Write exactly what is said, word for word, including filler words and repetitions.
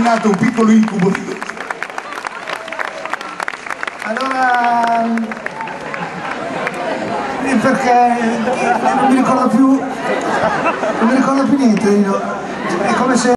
nato un piccolo incubo. Allora, eh, perché non mi ricordo più, non mi ricordo più niente, io. È come se